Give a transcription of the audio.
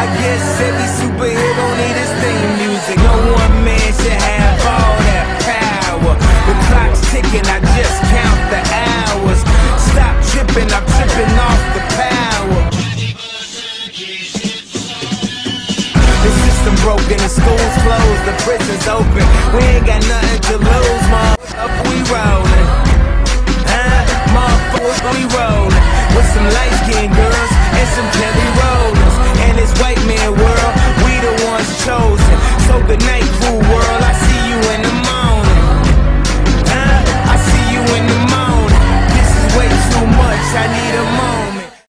guess every superhero need his theme music. No one man should have all that power. The clock's ticking, I just count the hours. Stop tripping, I'm tripping off the power. The system broken, the school's closed, the prison's open. We ain't got nothing to lose, motherfucker, we rollin'. Motherfucker, we rollin'. With some light-skinned girls and some Kelly